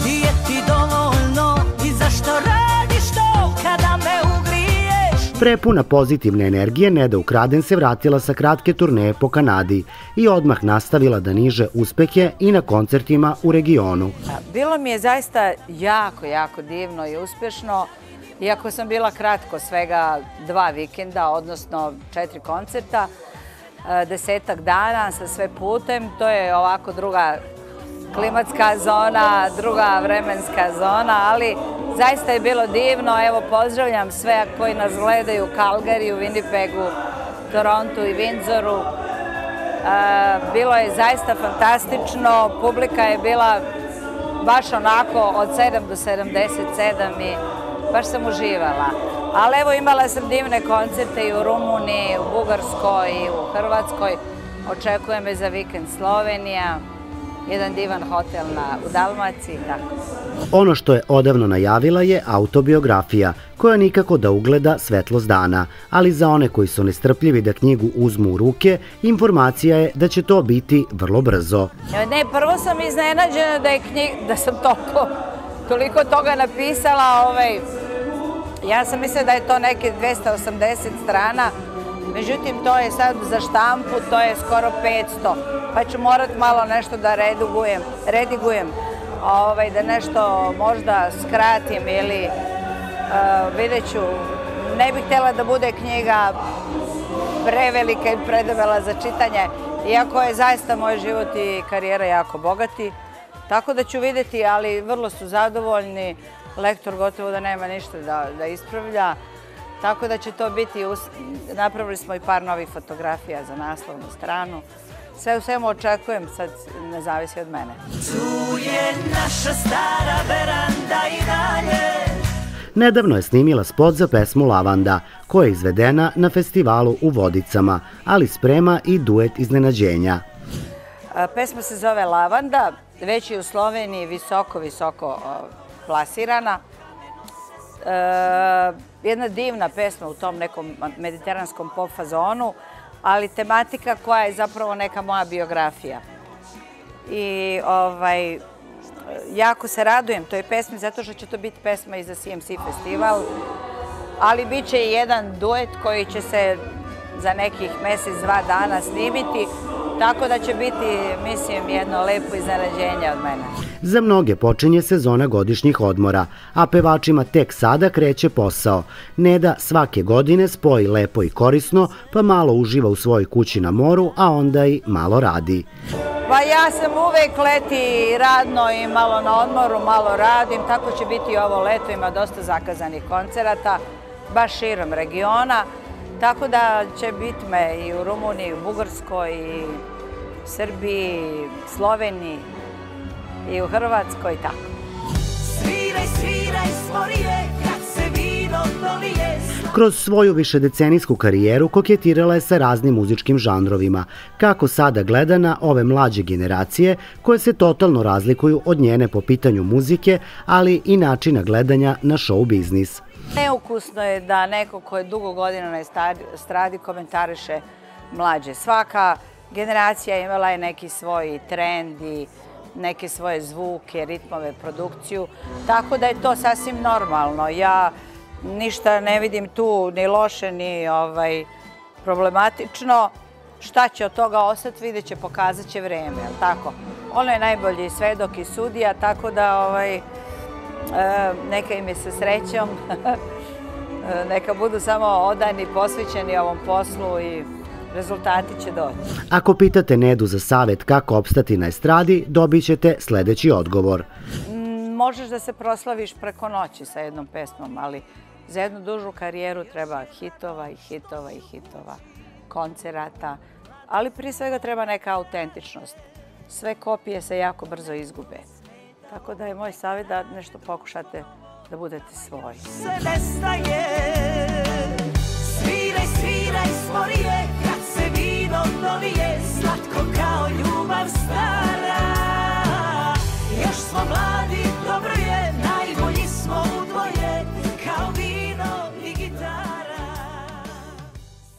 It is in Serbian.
Nije ti dovoljno i zašto radiš to kada me ugriješ? Prepuna pozitivne energije, Neda Ukraden se vratila sa kratke turneje po Kanadi i odmah nastavila da niže uspehe i na koncertima u regionu. Bilo mi je zaista jako divno i uspješno. Iako sam bila kratko, svega 2 vikenda, odnosno 4 koncerta, 10-ak dana sa sve putem, to je ovako druga klimatska zona, druga vremenska zona, ali zaista je bilo divno. Evo, pozdravljam sve koji nas gledaju u Calgaryu, Winnipegu, Torontu i Windsoru. Bilo je zaista fantastično, publika je bila baš onako od 7 do 77 i baš sam uživala. Ali evo, imala sam divne koncerte i u Rumuniji, u Bugarskoj i u Hrvatskoj. Očekuje me za vikend Slovenija, jedan divan hotel u Dalmaciji i tako. Ono što je odavno najavila je autobiografija, koja nikako da ugleda svetlost dana, ali za one koji su nestrpljivi da knjigu uzmu u ruke, informacija je da će to biti vrlo brzo. Ne, prvo sam iznenađena da sam toliko toga napisala. Ja sam mislila da je to neke 280 strana, međutim to je sad za štampu, to je skoro 500, pa ću morat malo nešto da redigujem, da nešto možda skratim ili vidjet ću. Ne bih htjela da bude knjiga prevelika i predebela za čitanje, iako je zaista moj život i karijera jako bogati, tako da ću vidjeti, ali vrlo su zadovoljni. Lektor gotovo da nema ništa da ispravlja, tako da će to biti, napravili smo i par novih fotografija za naslovnu stranu. Sve u svemu očekujem, sad ne zavisi od mene. Tu je naša stara veranda i dalje. Nedavno je snimila spot za pesmu Lavanda, koja je izvedena na festivalu u Vodicama, ali sprema i duet iznenađenja. Pesma se zove Lavanda, već je u Sloveniji visoko plasirana. Jedna divna pesma u tom nekom mediteranskom pop fazonu, ali tematika koja je zapravo neka moja biografija. I jako se radujem toj pesmi zato što će to biti pesma i za CMC festival, ali bit će i jedan duet koji će se za nekih mjesec, 2 dana snimiti, tako da će biti, mislim, jedno lepo iznenađenje od mene. Za mnoge počinje sezona godišnjih odmora, a pevačima tek sada kreće posao. Neda svake godine spoji lepo i korisno, pa malo uživa u svojoj kući na moru, a onda i malo radi. Pa ja sam uvek leti radno i malo na odmoru, malo radim, tako će biti i ovo leto, ima dosta zakazanih koncerata, baš širom regiona, tako da će biti me i u Rumuniji, i u Bugarskoj, i u Srbiji, i Sloveniji, i u Hrvatskoj, i tako. Sviraj, sviraj sporije, kad se vino dolije. Kroz svoju višedecenijsku karijeru koketirala je sa raznim muzičkim žanrovima, kako sada gleda na ove mlađe generacije koje se totalno razlikuju od njene po pitanju muzike, ali i načina gledanja na show biznis. Neukusno je da neko ko je dugo godina na estradi komentariše mlađe. Svaka generacija imala je neki svoj trend i neke svoje zvuke, ritmove, produkciju, tako da je to sasvim normalno. Ja ništa ne vidim tu ni loše, ni problematično. Šta će od toga ostati, vidjet će, pokazat će vreme, jel' tako? Ono je najbolji svedok i sudija, tako da neka im je sa srećom, neka budu samo odani, posvećeni ovom poslu i rezultati će doći. Ako pitate Nedu za savjet kako opstati na estradi, dobit ćete sljedeći odgovor. Možeš da se proslaviš preko noći sa jednom pesmom, ali za jednu dužu karijeru treba hitova i hitova i hitova, koncerata, ali prije svega treba neka autentičnost. Sve kopije se jako brzo izgube. Tako da je moj savjet da nešto pokušate da budete svoji. Se nestaje, sviraj, sviraj sporije.